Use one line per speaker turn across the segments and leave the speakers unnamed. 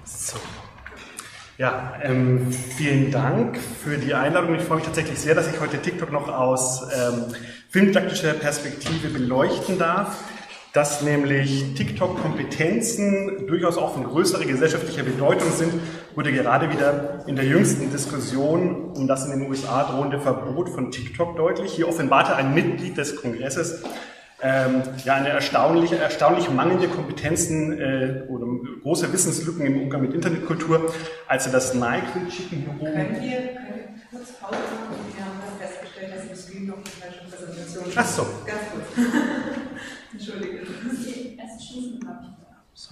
So. Ja, vielen Dank für die Einladung. Ich freue mich tatsächlich sehr, dass ich heute TikTok noch aus filmdidaktischer Perspektive beleuchten darf, dass nämlich TikTok-Kompetenzen durchaus auch von größerer gesellschaftlicher Bedeutung sind, wurde gerade wieder in der jüngsten Diskussion um das in den USA drohende Verbot von TikTok deutlich. Hier offenbarte ein Mitglied des Kongresses ja, eine erstaunlich mangelnde Kompetenzen oder große Wissenslücken im Umgang mit Internetkultur, als er das NyQuil Chicken hier oben...
Können wir kurz Pause machen? Wir haben festgestellt, dass im Stream noch die falsche Präsentation ist.
Ach so.
Ganz kurz. Entschuldige.
Erst schließen, glaube ich.
So.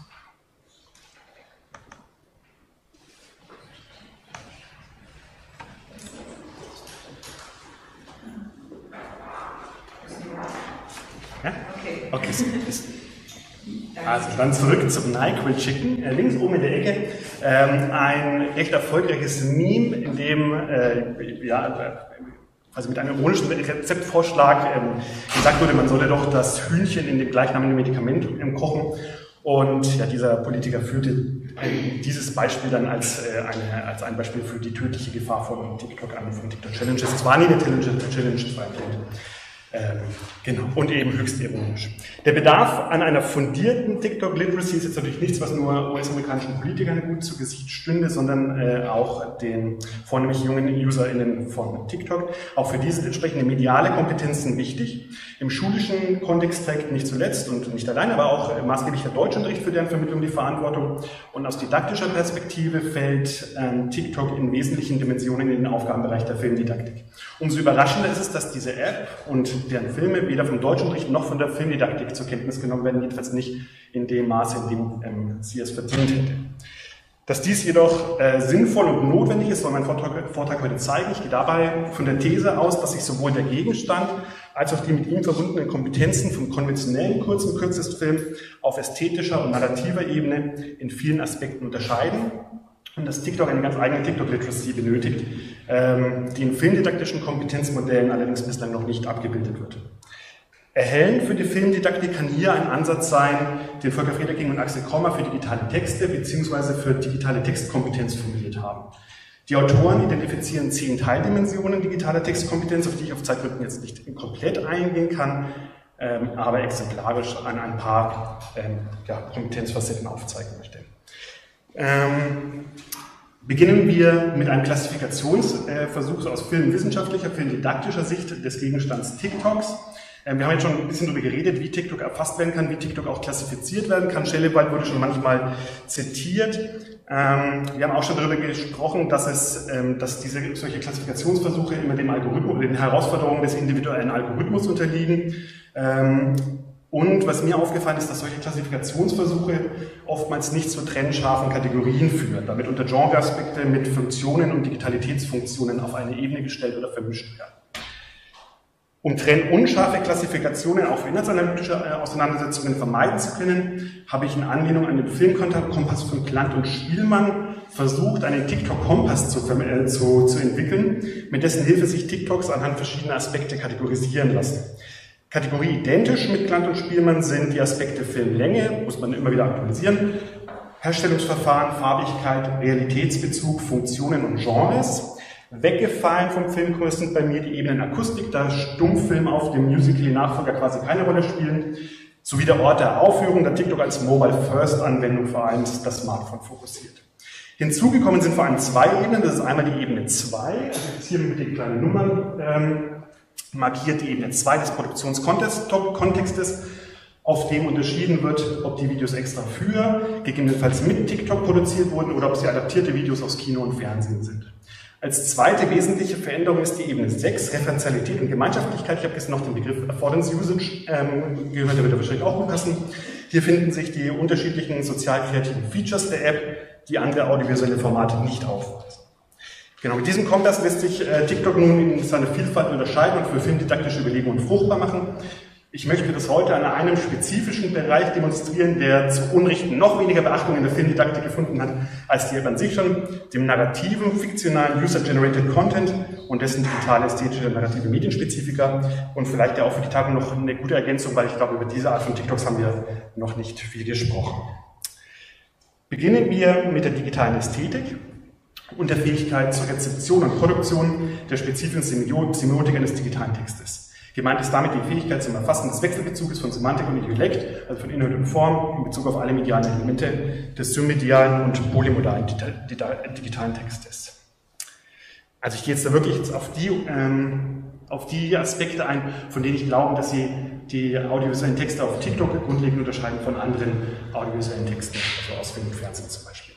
Ja? Okay. Also dann zurück zum NyQuil Chicken. Links oben in der Ecke ein recht erfolgreiches Meme, in dem also mit einem ironischen Rezeptvorschlag gesagt wurde, man solle doch das Hühnchen in dem gleichnamigen Medikament kochen. Und ja, dieser Politiker führte dieses Beispiel dann als ein Beispiel für die tödliche Gefahr von TikTok an, von TikTok Challenges. Es war nie eine Challenge, es war genau, und eben höchst ironisch. Der Bedarf an einer fundierten TikTok-Literacy ist jetzt natürlich nichts, was nur US-amerikanischen Politikern gut zu Gesicht stünde, sondern auch den vornehmlich jungen UserInnen von TikTok. Auch für die sind entsprechende mediale Kompetenzen wichtig. Im schulischen Kontext trägt nicht zuletzt und nicht allein, aber auch maßgeblich der Deutschunterricht für deren Vermittlung die Verantwortung. Und aus didaktischer Perspektive fällt TikTok in wesentlichen Dimensionen in den Aufgabenbereich der Filmdidaktik. Umso überraschender ist es, dass diese App und deren Filme weder vom Deutschunterricht noch von der Filmdidaktik zur Kenntnis genommen werden, jedenfalls nicht in dem Maße, in dem sie es verdient hätte. Dass dies jedoch sinnvoll und notwendig ist, soll mein Vortrag heute zeigen. Ich gehe dabei von der These aus, dass sich sowohl der Gegenstand als auch die mit ihm verbundenen Kompetenzen vom konventionellen Kurz- und Kürzestfilm auf ästhetischer und narrativer Ebene in vielen Aspekten unterscheiden. Und dass TikTok eine ganz eigene TikTok-Literacy benötigt, die in filmdidaktischen Kompetenzmodellen allerdings bislang noch nicht abgebildet wird. Erhellend für die Filmdidaktik kann hier ein Ansatz sein, den Volker Frederking und Axel Kommer für digitale Texte bzw. für digitale Textkompetenz formuliert haben. Die Autoren identifizieren 10 Teildimensionen digitaler Textkompetenz, auf die ich auf Zeitgründen jetzt nicht komplett eingehen kann, aber exemplarisch an ein paar Kompetenzfacetten aufzeigen möchte. Beginnen wir mit einem Klassifikationsversuch aus filmwissenschaftlicher, filmdidaktischer Sicht des Gegenstands TikToks. Wir haben jetzt schon ein bisschen darüber geredet, wie TikTok erfasst werden kann, wie TikTok auch klassifiziert werden kann. Schellewald wurde schon manchmal zitiert. Wir haben auch schon darüber gesprochen, dass solche Klassifikationsversuche immer dem Algorithmus oder den Herausforderungen des individuellen Algorithmus unterliegen. Und was mir aufgefallen ist, dass solche Klassifikationsversuche oftmals nicht zu trennscharfen Kategorien führen, damit unter Genreaspekte mit Funktionen und Digitalitätsfunktionen auf eine Ebene gestellt oder vermischt werden. Um trennunscharfe Klassifikationen auch für inhaltsanalytische Auseinandersetzungen vermeiden zu können, habe ich in Anlehnung an den Filmkompass von Klant und Spielmann versucht, einen TikTok-Kompass zu entwickeln, mit dessen Hilfe sich TikToks anhand verschiedener Aspekte kategorisieren lassen. Kategorie identisch mit Klant und Spielmann sind die Aspekte Filmlänge, muss man immer wieder aktualisieren, Herstellungsverfahren, Farbigkeit, Realitätsbezug, Funktionen und Genres. Weggefallen vom Filmkurs sind bei mir die Ebenen Akustik, da Stummfilm auf dem Musical.ly-Nachfolger quasi keine Rolle spielen, sowie der Ort der Aufführung, da TikTok als Mobile-First-Anwendung vor allem das Smartphone fokussiert. Hinzugekommen sind vor allem 2 Ebenen, das ist einmal die Ebene 2, also jetzt hier mit den kleinen Nummern markiert die Ebene 2 des Produktionskontextes, auf dem unterschieden wird, ob die Videos extra für, gegebenenfalls mit TikTok produziert wurden oder ob sie adaptierte Videos aus Kino und Fernsehen sind. Als zweite wesentliche Veränderung ist die Ebene 6, Referenzialität und Gemeinschaftlichkeit. Ich habe jetzt noch den Begriff Affordance Usage gehört, der wird wahrscheinlich auch gut passen. Hier finden sich die unterschiedlichen sozial-kreativen Features der App, die andere audiovisuelle Formate nicht aufweisen. Genau, mit diesem Kompass lässt sich TikTok nun in seiner Vielfalt unterscheiden und für filmdidaktische Überlegungen fruchtbar machen. Ich möchte das heute an einem spezifischen Bereich demonstrieren, der zu Unrecht noch weniger Beachtung in der Filmdidaktik gefunden hat, als die App an sich schon, dem narrativen, fiktionalen User-Generated Content und dessen digitale, ästhetische, narrative Medienspezifika und vielleicht ja auch für die Tagung noch eine gute Ergänzung, weil ich glaube, über diese Art von TikToks haben wir noch nicht viel gesprochen. Beginnen wir mit der digitalen Ästhetik und der Fähigkeit zur Rezeption und Produktion der spezifischen Semiotik eines digitalen Textes. Gemeint ist damit die Fähigkeit zum Erfassen des Wechselbezuges von Semantik und Dialekt, also von Inhalt und Form, in Bezug auf alle medialen Elemente des symmedialen und polymodalen digitalen Textes. Also ich gehe jetzt da wirklich auf die Aspekte ein, von denen ich glaube, dass sie die audiovisuellen Texte auf TikTok grundlegend unterscheiden von anderen audiovisuellen Texten, also aus Film und Fernsehen zum Beispiel.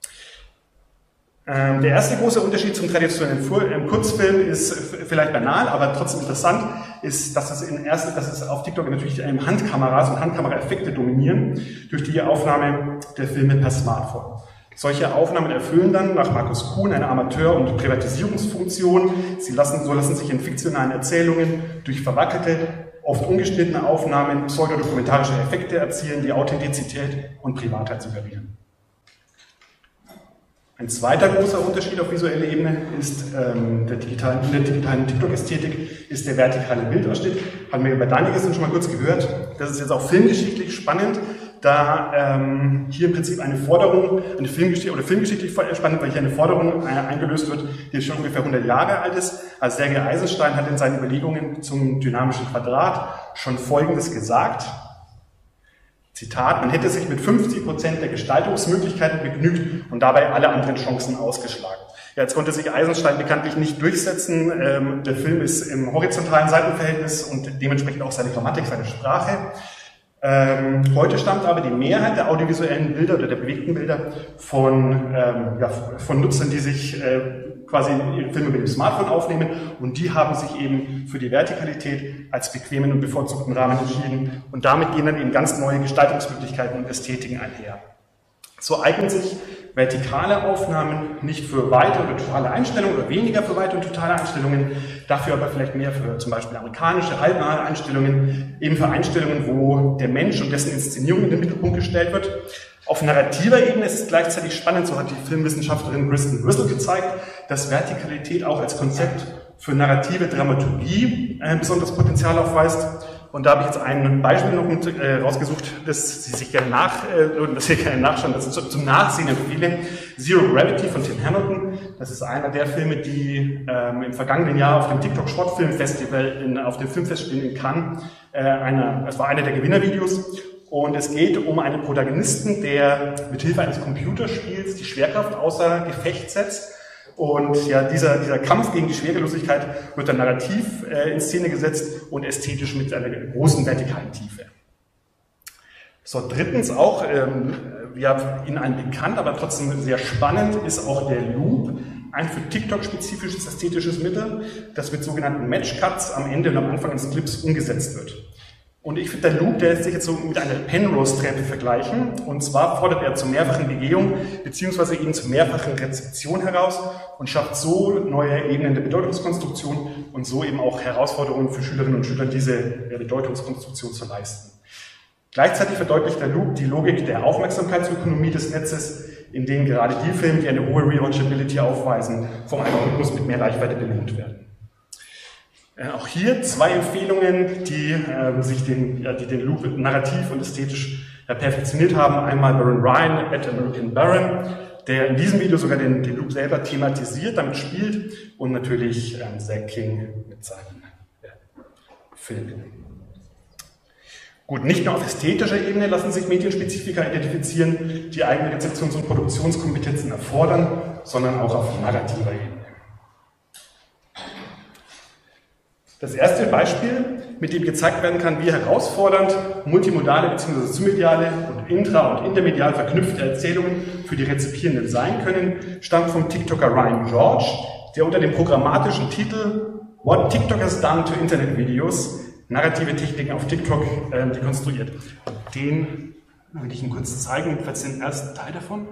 Der erste große Unterschied zum traditionellen Kurzfilm ist vielleicht banal, aber trotzdem interessant, ist, dass es auf TikTok natürlich Handkameras und Handkameraeffekte dominieren durch die Aufnahme der Filme per Smartphone. Solche Aufnahmen erfüllen dann nach Markus Kuhn eine Amateur- und Privatisierungsfunktion. So lassen sich in fiktionalen Erzählungen durch verwackelte, oft ungeschnittene Aufnahmen pseudodokumentarische Effekte erzielen, die Authentizität und Privatheit suggerieren. Ein zweiter großer Unterschied auf visueller Ebene ist in der digitalen TikTok-Ästhetik ist der vertikale Bildausschnitt. Haben wir bei Daniel gestern schon mal kurz gehört. Das ist jetzt auch filmgeschichtlich spannend, da hier im Prinzip filmgeschichtlich spannend, weil hier eine Forderung eingelöst wird, die schon ungefähr 100 Jahre alt ist. Also Sergei Eisenstein hat in seinen Überlegungen zum dynamischen Quadrat schon Folgendes gesagt. Zitat, man hätte sich mit 50% der Gestaltungsmöglichkeiten begnügt und dabei alle anderen Chancen ausgeschlagen. Ja, jetzt konnte sich Eisenstein bekanntlich nicht durchsetzen. Der Film ist im horizontalen Seitenverhältnis und dementsprechend auch seine Grammatik, seine Sprache. Heute stammt aber die Mehrheit der audiovisuellen Bilder oder der bewegten Bilder von Nutzern, die sich quasi ihre Filme mit dem Smartphone aufnehmen, und die haben sich eben für die Vertikalität als bequemen und bevorzugten Rahmen entschieden, und damit gehen dann eben ganz neue Gestaltungsmöglichkeiten und Ästhetiken einher. So eignen sich vertikale Aufnahmen nicht für weite oder totale Einstellungen oder weniger für weite und totale Einstellungen, dafür aber vielleicht mehr für zum Beispiel amerikanische, halbnahe Einstellungen, eben für Einstellungen, wo der Mensch und dessen Inszenierung in den Mittelpunkt gestellt wird. Auf narrativer Ebene ist es gleichzeitig spannend, so hat die Filmwissenschaftlerin Kristen Rissel gezeigt, dass Vertikalität auch als Konzept für narrative Dramaturgie besonderes Potenzial aufweist. Und da habe ich jetzt ein Beispiel noch rausgesucht, das Sie sich gerne nachschauen, das ist zum Nachsehen empfehle. Zero Gravity von Tim Hamilton. Das ist einer der Filme, die im vergangenen Jahr auf dem TikTok Sportfilmfestival auf dem Filmfestspiel in Cannes, es war einer der Gewinnervideos. Und es geht um einen Protagonisten, der mithilfe eines Computerspiels die Schwerkraft außer Gefecht setzt. Und ja, dieser Kampf gegen die Schwerelosigkeit wird dann narrativ in Szene gesetzt und ästhetisch mit einer großen vertikalen Tiefe. So, drittens auch, Ihnen allen bekannt, aber trotzdem sehr spannend, ist auch der Loop, ein für TikTok spezifisches ästhetisches Mittel, das mit sogenannten Match-Cuts am Ende und am Anfang des Clips umgesetzt wird. Und ich finde, der Loop, der lässt sich jetzt so mit einer Penrose-Treppe vergleichen. Und zwar fordert er zur mehrfachen Begehung beziehungsweise eben zur mehrfachen Rezeption heraus und schafft so neue Ebenen der Bedeutungskonstruktion und so eben auch Herausforderungen für Schülerinnen und Schüler, diese Bedeutungskonstruktion zu leisten. Gleichzeitig verdeutlicht der Loop die Logik der Aufmerksamkeitsökonomie des Netzes, in denen gerade die Filme, die eine hohe Rewatchability aufweisen, vom Algorithmus mit mehr Reichweite belohnt werden. Auch hier zwei Empfehlungen, die den Loop narrativ und ästhetisch perfektioniert haben. Einmal Baron Ryan at American Baron, der in diesem Video sogar den Loop selber thematisiert, damit spielt, und natürlich Zach King mit seinen Filmen. Gut, nicht nur auf ästhetischer Ebene lassen sich Medienspezifika identifizieren, die eigene Rezeptions- und Produktionskompetenzen erfordern, sondern auch auf narrativer Ebene. Das erste Beispiel, mit dem gezeigt werden kann, wie herausfordernd multimodale bzw. symmediale und intra- und intermedial verknüpfte Erzählungen für die Rezipierenden sein können, stammt vom TikToker Ryan George, der unter dem programmatischen Titel What TikTok has done to Internet Videos narrative Techniken auf TikTok dekonstruiert. Den will ich Ihnen kurz zeigen, jedenfalls den ersten Teil davon.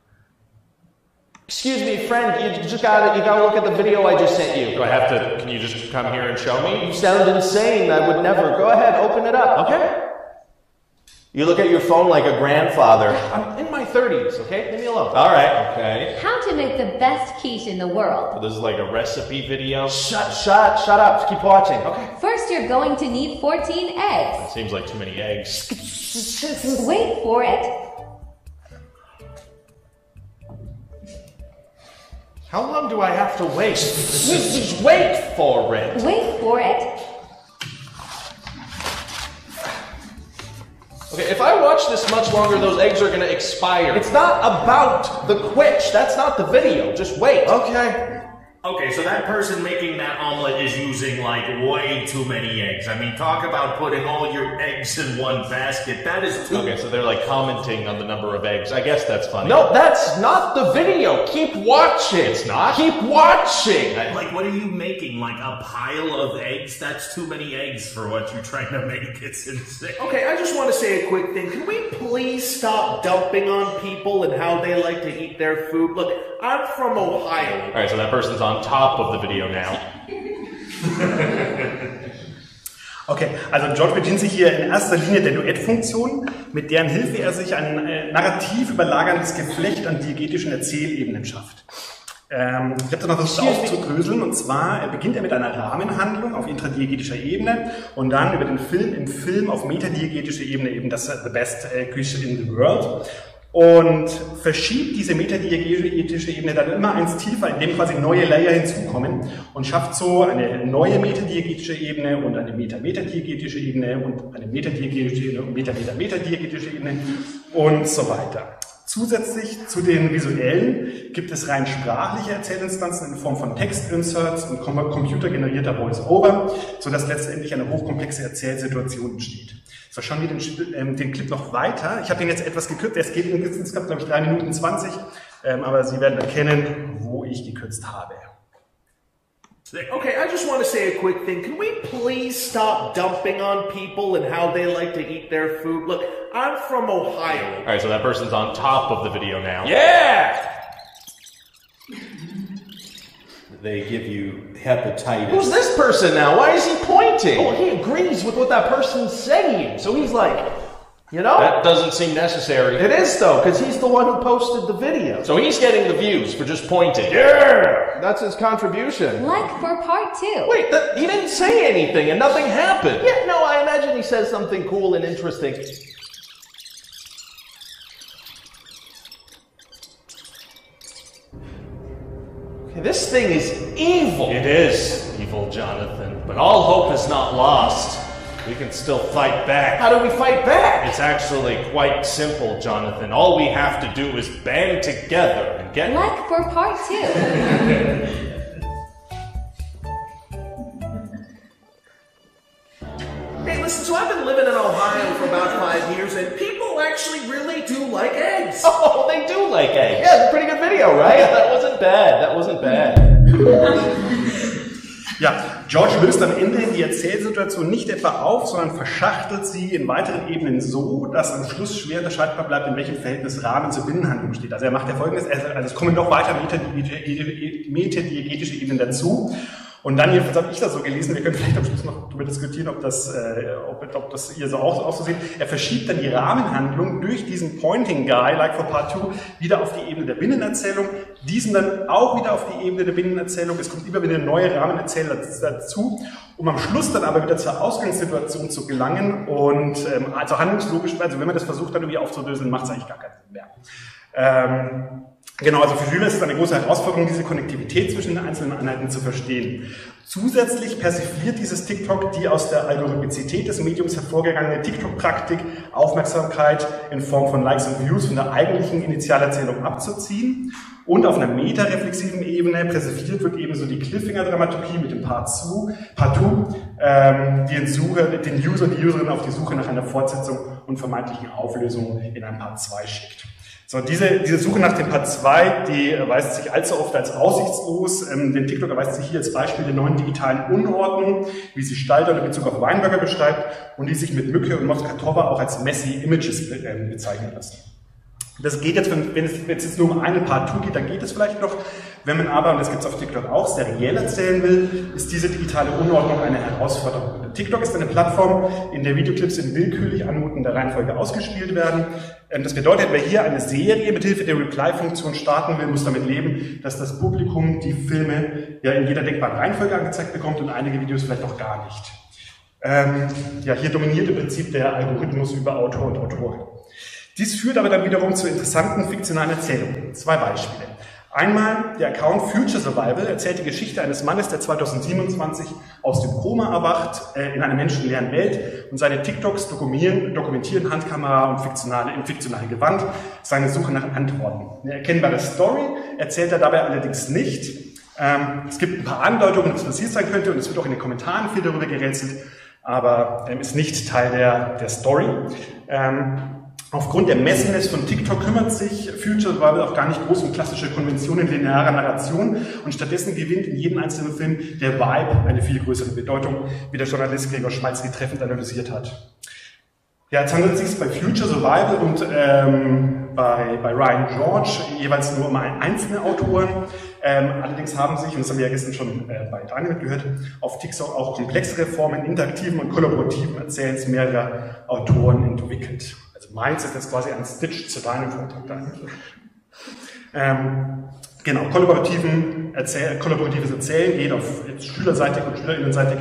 Excuse me, friend, you gotta look at the video I just sent you.
Can you just come here and show me?
You sound insane, I would never. Go ahead, open it up.
Okay.
You look at your phone like a grandfather.
I'm in my 30s, okay? Leave me alone.
All right.
Okay.
How to make the best quiche in the world.
So this is like a recipe video?
Shut up, just keep watching.
Okay.
First, you're going to need 14 eggs.
That seems like too many eggs.
Wait for it.
How long do I have to wait? Just wait for it.
Wait for it.
Okay, if I watch this much longer, those eggs are gonna expire.
It's not about the quitch. That's not the video. Just wait.
Okay.
Okay, so that person making that omelet is using, like, way too many eggs. I mean, talk about putting all your eggs in one basket. That is too...
Okay, so they're like commenting on the number of eggs. I guess that's funny.
No, that's not the video. Keep watching.
It's not?
Keep watching.
Like, what are you making? Like, a pile of eggs? That's too many eggs for what you're trying to make. It's insane.
Okay, I just want to say a quick thing. Can we please stop dumping on people and how they like to eat their food? Look, I'm from Ohio.
Alright, so that person's on top of the video now.
Okay, also George bedient sich hier in erster Linie der Duettfunktion, mit deren Hilfe er sich ein narrativ überlagerndes Geflecht an diegetischen Erzählebenen schafft. Ich habe das mal versucht aufzudröseln, und zwar beginnt er mit einer Rahmenhandlung auf intradiegetischer Ebene und dann über den Film im Film auf metadiegetischer Ebene eben das The Best Küche in the World. Und verschiebt diese metadiegetische Ebene dann immer eins tiefer, indem quasi neue Layer hinzukommen, und schafft so eine neue metadiegetische Ebene und eine metadiegetische Ebene und eine metadiegetische Ebene und metadiegetische Ebene und so weiter. Zusätzlich zu den visuellen gibt es rein sprachliche Erzählinstanzen in Form von Textinserts und computergenerierter Voice-Over, sodass letztendlich eine hochkomplexe Erzählsituation entsteht. So, schauen wir den Clip noch weiter. Ich habe den jetzt etwas gekürzt, es geht insgesamt, glaube ich, 3 Minuten 20, aber Sie werden erkennen, wo ich gekürzt habe.
Okay, I just want to say a quick thing. Can we please stop dumping on people and how they like to eat their food? Look, I'm from Ohio.
Alright, so that person's on top of the video now.
Yeah!
They give you hepatitis.
Who's this person now? Why is he pointing? Oh, he agrees with what that person's saying. So he's like, you know?
That doesn't seem necessary.
It is, though, because he's the one who posted the video.
So he's getting the views for just pointing.
Yeah! That's his contribution.
Like for part 2.
Wait, he didn't say anything and nothing happened. Yeah, no, I imagine he says something cool and interesting. Okay, this thing is evil.
It is evil, Jonathan. But all hope is not lost. We can still fight back.
How do we fight back?
It's actually quite simple, Jonathan. All we have to do is band together and get...
Like for part 2.
Hey, listen, so I've been living in Ohio for about 5 years, and people actually really do like eggs.
Oh, they do like eggs. Yeah, it's a pretty good video, right? Yeah, that wasn't bad. That wasn't bad.
Ja, George löst am Ende die Erzählsituation nicht etwa auf, sondern verschachtelt sie in weiteren Ebenen so, dass am Schluss schwer unterscheidbar bleibt, in welchem Verhältnis Rahmen zur Binnenhandlung steht. Also er macht ja Folgendes, also es kommen noch weiter metadiegetische Ebenen dazu. Und dann, jedenfalls habe ich das so gelesen, wir können vielleicht am Schluss noch darüber diskutieren, ob das ihr so auch so seht. Er verschiebt dann die Rahmenhandlung durch diesen Pointing Guy, like for part 2, wieder auf die Ebene der Binnenerzählung, diesen dann auch wieder auf die Ebene der Binnenerzählung. Es kommt immer wieder eine neue Rahmenerzählung dazu, um am Schluss dann aber wieder zur Ausgangssituation zu gelangen. Und also handlungslogisch, also wenn man das versucht dann irgendwie aufzudröseln, macht es eigentlich gar keinen Sinn mehr. Genau, also für Schüler ist es eine große Herausforderung, diese Konnektivität zwischen den einzelnen Einheiten zu verstehen. Zusätzlich persifliert dieses TikTok die aus der Algorithmizität des Mediums hervorgegangene TikTok-Praktik, Aufmerksamkeit in Form von Likes und Views von der eigentlichen Initialerzählung abzuziehen. Und auf einer metareflexiven Ebene persifliert wird ebenso die Cliffhanger-Dramaturgie mit dem Part 2, die den User, die Userin auf die Suche nach einer Fortsetzung und vermeintlichen Auflösung in einem Part 2 schickt. So, diese Suche nach dem Part 2, die erweist sich allzu oft als aussichtslos. Denn TikTok erweist sich hier als Beispiel der neuen digitalen Unordnung, wie sie Stalter in Bezug auf Weinberger beschreibt und die sich mit Mücke und Moskatova auch als messy Images bezeichnen lassen. Das geht jetzt, wenn es jetzt nur um einen Part 2 geht, dann geht es vielleicht noch. Wenn man aber, und das gibt es auf TikTok auch, seriell erzählen will, ist diese digitale Unordnung eine Herausforderung. TikTok ist eine Plattform, in der Videoclips in willkürlich anmutender Reihenfolge ausgespielt werden. Das bedeutet, wer hier eine Serie mit Hilfe der Reply-Funktion starten will, muss damit leben, dass das Publikum die Filme ja in jeder denkbaren Reihenfolge angezeigt bekommt und einige Videos vielleicht auch gar nicht. Ja, hier dominiert im Prinzip der Algorithmus über Autor und Autorin. Dies führt aber dann wiederum zu interessanten fiktionalen Erzählungen. 2 Beispiele. Einmal der Account Future Survival erzählt die Geschichte eines Mannes, der 2027 aus dem Koma erwacht, in einer menschenleeren Welt, und seine TikToks dokumentieren Handkamera und im fiktionalen Gewand seine Suche nach Antworten. Eine erkennbare Story erzählt er dabei allerdings nicht. Es gibt ein paar Andeutungen, dass es passiert sein könnte, und es wird auch in den Kommentaren viel darüber gerätselt, aber ist nicht Teil der Story. Aufgrund der Messiness von TikTok kümmert sich Future Survival auch gar nicht groß um klassische Konventionen linearer Narration, und stattdessen gewinnt in jedem einzelnen Film der Vibe eine viel größere Bedeutung, wie der Journalist Gregor Schmalzky treffend analysiert hat. Ja, jetzt handelt es sich bei Future Survival und bei Ryan George jeweils nur um einzelne Autoren. Allerdings haben sich, und das haben wir ja gestern schon bei Daniel gehört, auf TikTok auch komplexere Formen interaktiven und kollaborativen Erzählens mehrerer Autoren entwickelt. Also meins ist jetzt quasi ein Stitch zu deinem Vortrag, Daniel. Genau, kollaboratives Erzählen geht auf schülerseitig und schülerinnenseitig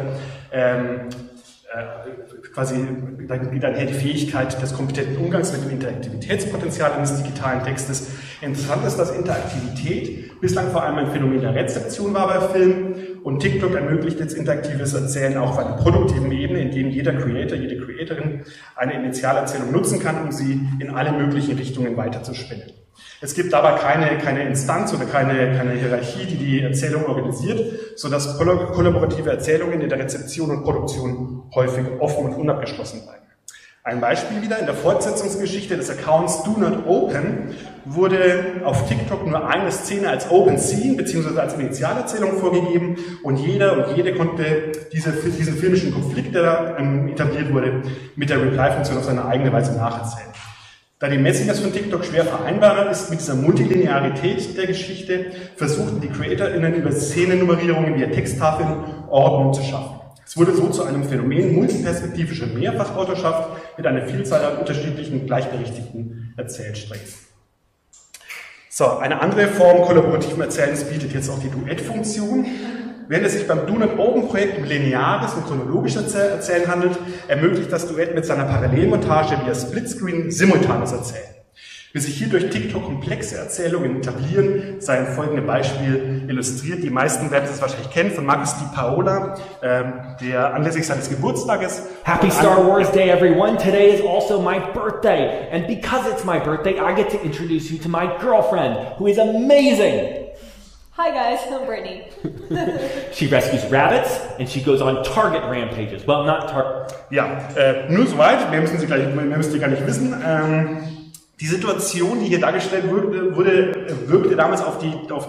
quasi dann einher die Fähigkeit des kompetenten Umgangs mit dem Interaktivitätspotenzial eines digitalen Textes. Interessant ist, dass Interaktivität bislang vor allem ein Phänomen der Rezeption war bei Filmen, und TikTok ermöglicht jetzt interaktives Erzählen auch auf einer produktiven Ebene, in dem jeder Creator, jede Creatorin eine Initialerzählung nutzen kann, um sie in alle möglichen Richtungen weiterzuspinnen. Es gibt dabei keine Instanz oder keine Hierarchie, die die Erzählung organisiert, sodass kollaborative Erzählungen in der Rezeption und Produktion häufig offen und unabgeschlossen bleiben. Ein Beispiel wieder: In der Fortsetzungsgeschichte des Accounts Do Not Open wurde auf TikTok nur eine Szene als Open Scene bzw. als Initialerzählung vorgegeben, und jeder und jede konnte diesen filmischen Konflikt, der da etabliert wurde, mit der Reply-Funktion auf seine eigene Weise nacherzählen. Da die Messiness von TikTok schwer vereinbarbar ist mit dieser Multilinearität der Geschichte, versuchten die CreatorInnen über Szenennummerierungen via Texttafeln Ordnung zu schaffen. Es wurde so zu einem Phänomen multiperspektivischer Mehrfachautorschaft mit einer Vielzahl an unterschiedlichen, gleichberechtigten Erzählsträngen. So, eine andere Form kollaborativen Erzählens bietet jetzt auch die Duettfunktion. Während es sich beim Do Not Open Projekt um lineares und chronologisches Erzählen handelt, ermöglicht das Duett mit seiner Parallelmontage via Splitscreen simultanes Erzählen. Wie sich hier durch TikTok komplexe Erzählungen etablieren, sei ein folgendes Beispiel illustriert. Die meisten werden es wahrscheinlich kennen, von Marcus Di Paola, der anlässlich seines Geburtstages...
Happy Star Wars Day, everyone. Today is also my birthday. And because it's my birthday, I get to introduce you to my girlfriend, who is amazing.
Hi guys, I'm Brittany.
She rescues rabbits and she goes on Target rampages. Well, not Target.
Ja, nur soweit. Mehr müsst ihr gar nicht wissen. Die Situation, die hier dargestellt wirkte damals auf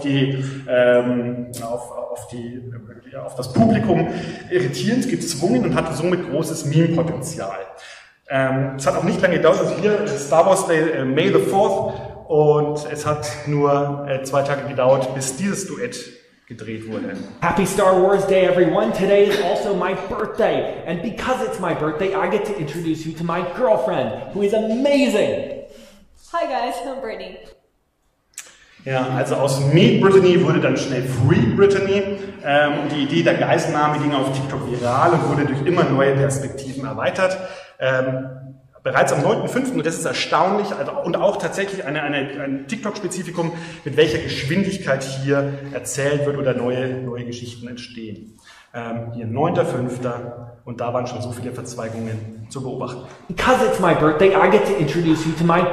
das Publikum irritierend, gezwungen und hatte somit großes Meme-Potenzial. Es hat auch nicht lange gedauert, also hier Star Wars Day, May the 4th, und es hat nur 2 Tage gedauert, bis dieses Duett gedreht wurde.
Happy Star Wars Day, everyone. Today is also my birthday. And because it's my birthday, I get to introduce you to my girlfriend, who is amazing.
Hi guys, I'm Brittany.
Ja, also aus Meet Brittany wurde dann schnell Free Brittany. Die Idee der Geiselnahme ging auf TikTok viral und wurde durch immer neue Perspektiven erweitert. Bereits am 9.5., und das ist erstaunlich, und auch tatsächlich ein TikTok-Spezifikum, mit welcher Geschwindigkeit hier erzählt wird oder neue Geschichten entstehen. Hier 9.5., und da waren schon so viele Verzweigungen zu beobachten.
Because it's my birthday, I get to introduce you to my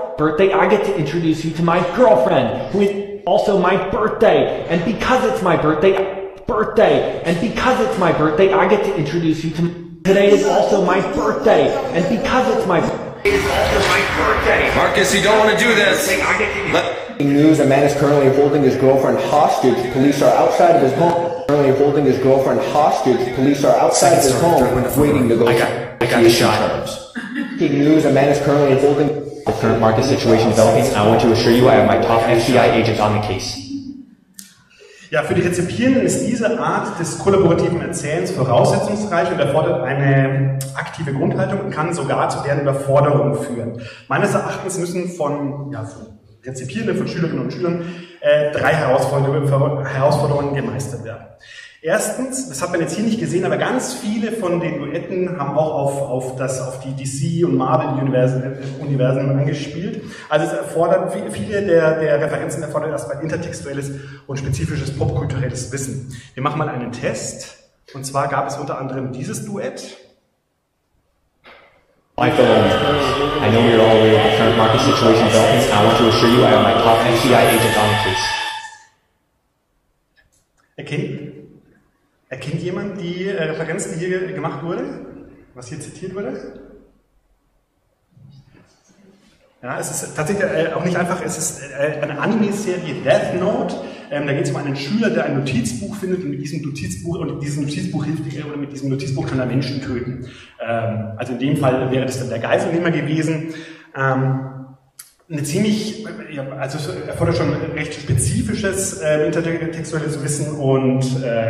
girlfriend, who is also my birthday. And because it's my birthday, I get to introduce you to today is also my birthday, and because it's my birthday, it's also my birthday.
Marcus, you don't want to do this.
News: a man is currently holding his girlfriend hostage. Police are outside of his home. Currently holding his girlfriend hostage. Police are outside of his home, waiting to go.
I got the shot.
Breaking news: a man is currently holding.
The current market situation developing. I want to assure you I have my top FBI agents on the case.
Ja, für die Rezipierenden ist diese Art des kollaborativen Erzählens voraussetzungsreich und erfordert eine aktive Grundhaltung und kann sogar zu deren Überforderung führen. Meines Erachtens müssen von Rezipierenden, von Schülerinnen und Schülern 3 Herausforderungen gemeistert werden. Erstens, das hat man jetzt hier nicht gesehen, aber ganz viele von den Duetten haben auch auf die DC und Marvel-Universen angespielt. Also es erfordert, viele der Referenzen erfordern erstmal intertextuelles und spezifisches popkulturelles Wissen. Wir machen mal einen Test. Und zwar gab es unter anderem dieses Duett.
My phone. I know you're all aware of the current market situation developing. I want to assure you I have my top FBI agents on the case.
Erkennt jemand die Referenz, die hier gemacht wurde? Was hier zitiert wurde? Ja, es ist tatsächlich auch nicht einfach, es ist eine Anime-Serie Death Note. Da geht es um einen Schüler, der ein Notizbuch findet und mit diesem Notizbuch hilft er, oder mit diesem Notizbuch kann er Menschen töten. Also in dem Fall wäre das dann der Geiselnehmer gewesen. Eine ziemlich, also es erfordert schon recht spezifisches intertextuelles Wissen und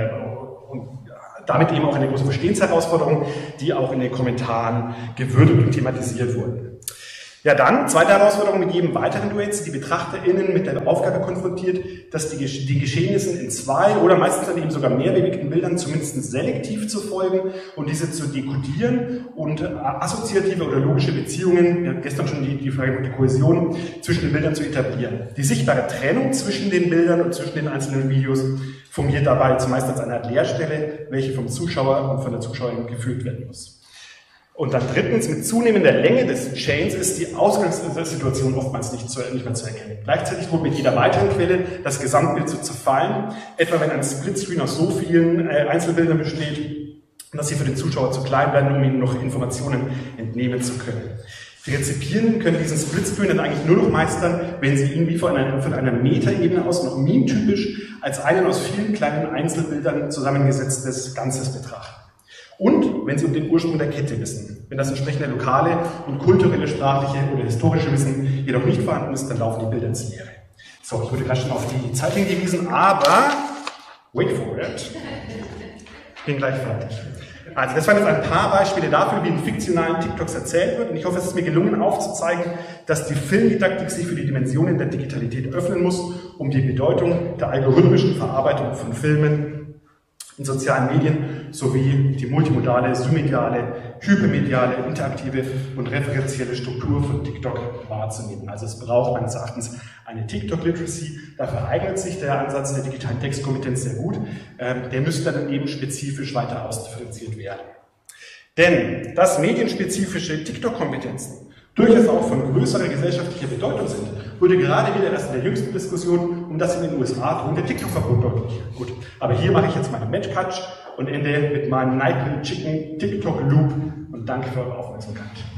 damit eben auch eine große Verstehensherausforderung, die auch in den Kommentaren gewürdigt und thematisiert wurden. Ja dann, zweite Herausforderung: mit jedem weiteren Duett sind die BetrachterInnen mit der Aufgabe konfrontiert, dass die Geschehnissen in 2 oder meistens dann eben sogar mehr bewegten Bildern zumindest selektiv zu folgen und diese zu dekodieren und assoziative oder logische Beziehungen, wir hatten gestern schon die Frage der Kohäsion, zwischen den Bildern zu etablieren. Die sichtbare Trennung zwischen den Bildern und zwischen den einzelnen Videos fungiert dabei zumeist als eine Art Leerstelle, welche vom Zuschauer und von der Zuschauerin gefüllt werden muss. Und dann drittens, mit zunehmender Länge des Chains ist die Ausgangssituation oftmals nicht mehr zu erkennen. Gleichzeitig droht mit jeder weiteren Quelle das Gesamtbild zu zerfallen, etwa wenn ein Splitscreen aus so vielen Einzelbildern besteht, dass sie für den Zuschauer zu klein werden, um ihnen noch Informationen entnehmen zu können. Die Rezipierenden können diesen Splitscreen dann eigentlich nur noch meistern, wenn sie ihn wie von einer Metaebene aus noch meme-typisch als einen aus vielen kleinen Einzelbildern zusammengesetztes Ganzes betrachten. Und wenn sie um den Ursprung der Kette wissen. Wenn das entsprechende lokale und kulturelle, sprachliche oder historische Wissen jedoch nicht vorhanden ist, dann laufen die Bilder ins Leere. So, ich wurde gerade schon auf die Zeit hingewiesen, aber wait for it. Bin gleich fertig. Also das waren jetzt ein paar Beispiele dafür, wie in fiktionalen TikToks erzählt wird. Und ich hoffe, es ist mir gelungen aufzuzeigen, dass die Filmdidaktik sich für die Dimensionen der Digitalität öffnen muss, um die Bedeutung der algorithmischen Verarbeitung von Filmen in sozialen Medien sowie die multimodale, symmediale, hypermediale, interaktive und referenzielle Struktur von TikTok wahrzunehmen. Also es braucht meines Erachtens eine TikTok-Literacy. Dafür eignet sich der Ansatz der digitalen Textkompetenz sehr gut. Der müsste dann eben spezifisch weiter ausdifferenziert werden. Denn dass medienspezifische TikTok-Kompetenzen durchaus auch von größerer gesellschaftlicher Bedeutung sind, wurde gerade wieder erst in der jüngsten Diskussion um das in den USA drohende TikTok-Verbot deutlich. Gut, aber hier mache ich jetzt meinen Match-Cut und ende mit meinem Nike Chicken TikTok-Loop und danke für eure Aufmerksamkeit.